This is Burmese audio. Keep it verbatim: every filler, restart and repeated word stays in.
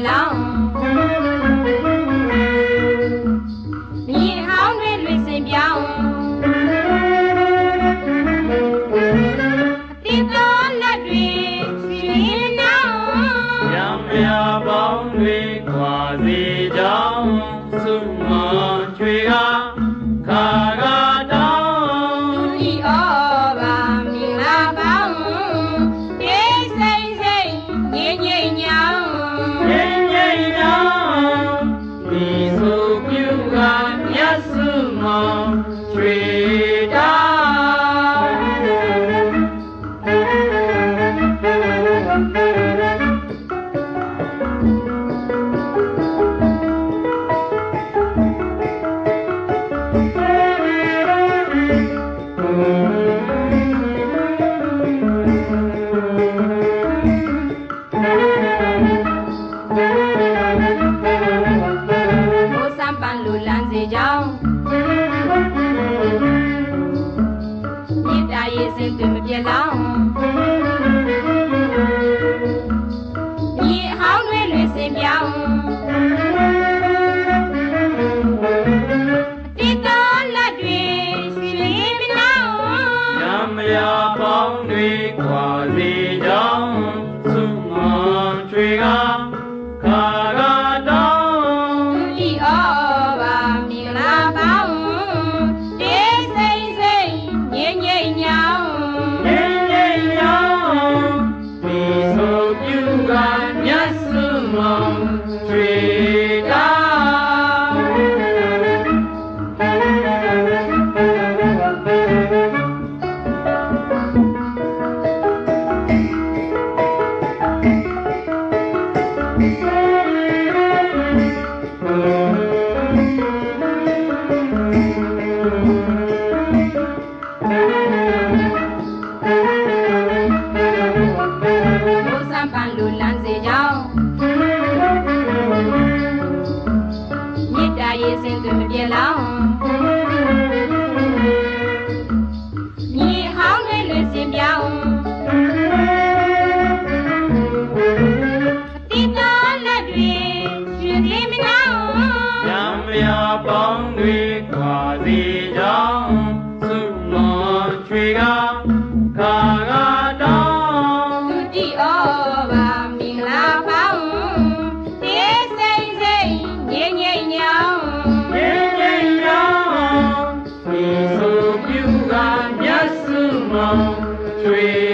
လောင်းမြေဟောင်းတွေလွင်စင်ပြောင်းအတိတော်လက်တွေရွှေနောင်းရံမြပေါင်းတွေခွာစီကြောင်းစုမချွေကခါကတောင်းဤဩဘာမင်္ဂလာပေါင်းဒေစိမ့်စိမ့်ငြိမ့်ငြိမ့်ညောင်းငြိမ့်ငြိမ့်ညောင်းဒီဆိုပြုကမြတ်စုမောင်ချွေတောလူလန်းစေကြောင်းမြေတားရေးစင်တွေမပြေလောင်းမြေဟောင်းတွေလွင်စင်ပြောင်းအတိတော်လက်တွေရွှေလေးမလောင်းရမယာပေါင်းတွေခွာစေကြောင်းစုမချွေကခါကတောင်းဤဩဘာမင်္ဂလာပေါင်းဒေစိမ့်စိမ့်ငြိမ့်ငြိမ့်ညောင်းငြိမ့်ငြိမ့်ညောင်းဒီဆိုပြုကမြတ်စုမောင်ချွေတောလူလန်းစေကြောင်းမြေတားရေးစင်တွေမပြေလောင်းမြေဟောင်းတွေလွင်စင်ပြောင်းအတိတော်လက်တွေရွှေလေးမလောင်းရံမြပေါင်းတွေခွာစီကြောင်းစုမောချွေကခါကတောင်းသူတိဩဘာမင်္ဂလာပေါင်းဒေစိမ့်စိမ့်ငြိမ့်ငြိမ့်ညောင်းငြိမ့်ငြိမ့်ညောင်းဒီဆိုပြုကမြတ်စုမောင်ချွေ